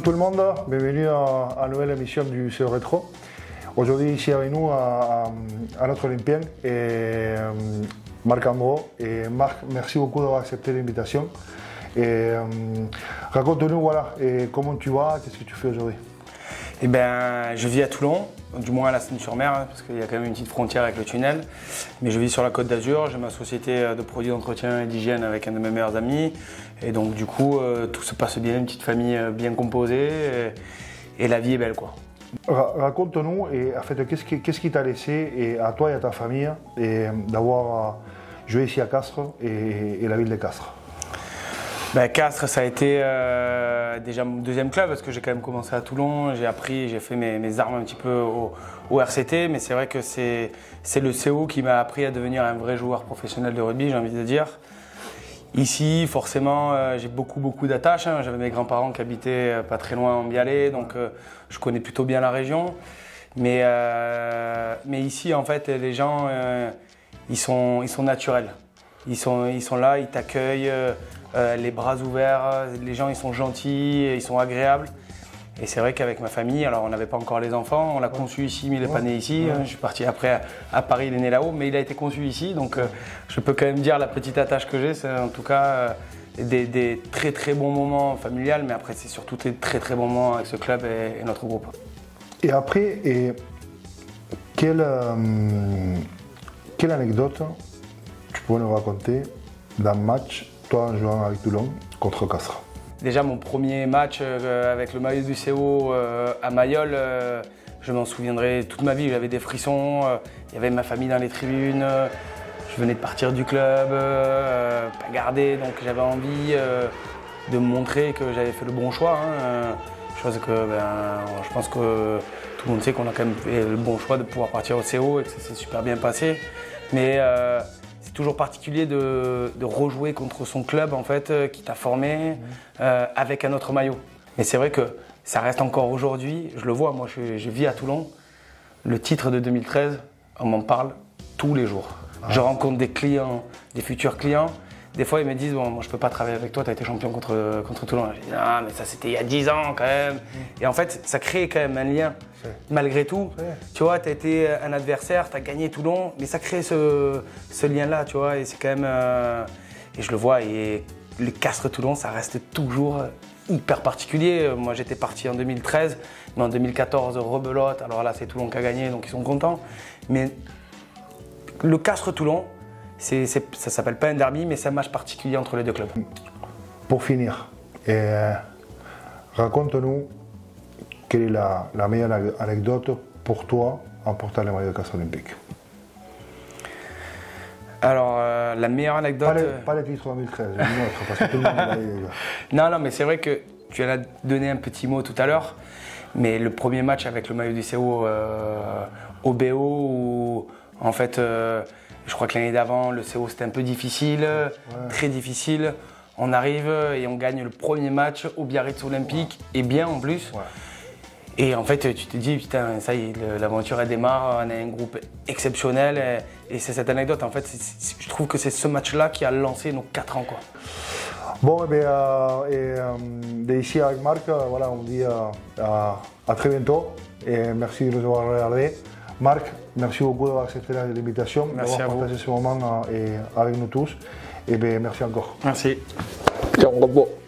tout le monde, bienvenue à la nouvelle émission du CO Rétro. Aujourd'hui ici avec nous à notre Olympien, Marc Andro. Et Marc, merci beaucoup d'avoir accepté l'invitation. Raconte-nous voilà, comment tu vas, qu'est-ce que tu fais aujourd'hui? Eh ben, je vis à Toulon, du moins à la Seine-sur-Mer, parce qu'il y a quand même une petite frontière avec le tunnel. Mais je vis sur la Côte d'Azur, j'ai ma société de produits d'entretien et d'hygiène avec un de mes meilleurs amis. Et donc du coup, tout se passe bien, une petite famille bien composée et la vie est belle, quoi. Raconte-nous, et en fait, qu'est-ce qui t'a laissé à toi et à ta famille d'avoir joué ici à Castres et la ville de Castres? Ben, Castres, ça a été déjà mon deuxième club parce que j'ai quand même commencé à Toulon, j'ai fait mes armes un petit peu au RCT, mais c'est vrai que c'est le CO qui m'a appris à devenir un vrai joueur professionnel de rugby, j'ai envie de dire. Ici, forcément, j'ai beaucoup d'attaches. J'avais mes grands-parents qui habitaient pas très loin en Biallet, donc je connais plutôt bien la région. Mais ici, en fait, les gens, ils sont naturels. Ils sont là, ils t'accueillent, les bras ouverts. Les gens, ils sont gentils, ils sont agréables. Et c'est vrai qu'avec ma famille, alors on n'avait pas encore les enfants, on l'a conçu ici, mais il n'est pas né ici. Je suis parti après à Paris, il est né là-haut, mais il a été conçu ici. Donc je peux quand même dire la petite attache que j'ai, c'est en tout cas des très bons moments familiales, mais après c'est surtout des très bons moments avec ce club et notre groupe. Et après, quelle anecdote tu pourrais nous raconter d'un match, toi en jouant avec Toulon, contre Castres? Déjà mon premier match avec le maillot du CO à Mayol, je m'en souviendrai toute ma vie, j'avais des frissons, il y avait ma famille dans les tribunes, je venais de partir du club, pas gardé, donc j'avais envie de me montrer que j'avais fait le bon choix. Chose que je pense que tout le monde sait qu'on a quand même fait le bon choix de pouvoir partir au CO et que ça s'est super bien passé. Mais c'est toujours particulier de rejouer contre son club en fait, qui t'a formé avec un autre maillot. Mais c'est vrai que ça reste encore aujourd'hui, je le vois, moi je vis à Toulon, le titre de 2013, on m'en parle tous les jours. Je rencontre des clients, des futurs clients, des fois ils me disent bon, moi je peux pas travailler avec toi, tu as été champion contre Toulon. Je dis ah mais ça c'était il y a 10 ans quand même. Et en fait ça crée quand même un lien. Malgré tout, tu vois, tu as été un adversaire, tu as gagné Toulon, mais ça crée ce lien-là, tu vois, et c'est quand même... et je le vois, et les Castres-Toulon, ça reste toujours hyper particulier. Moi, j'étais parti en 2013, mais en 2014, rebelote, alors là, c'est Toulon qui a gagné, donc ils sont contents. Mais le Castres-Toulon, ça s'appelle pas un derby, mais c'est un match particulier entre les deux clubs. Pour finir, raconte-nous quelle est la meilleure anecdote pour toi en portant le maillot de Castres Olympique? Alors, la meilleure anecdote... Pas le titre 2013, une autre, parce que tout le monde l'a eu. Non, mais c'est vrai que tu en as donné un petit mot tout à l'heure, mais le premier match avec le maillot du CO au BO, où en fait, je crois que l'année d'avant, le CO c'était un peu difficile, très difficile. On arrive et on gagne le premier match au Biarritz Olympique, et bien en plus. Et en fait, tu te dis, putain, ça y est, l'aventure elle démarre, on a un groupe exceptionnel. Et c'est cette anecdote, en fait, je trouve que c'est ce match-là qui a lancé nos 4 ans, quoi. Bon, d'ici avec Marc, voilà, on dit à très bientôt. Et merci de nous avoir regardé. Marc, merci beaucoup d'avoir accepté l'invitation, d'avoir partagé ce moment avec nous tous. Et bien, merci encore. Merci. Ciao,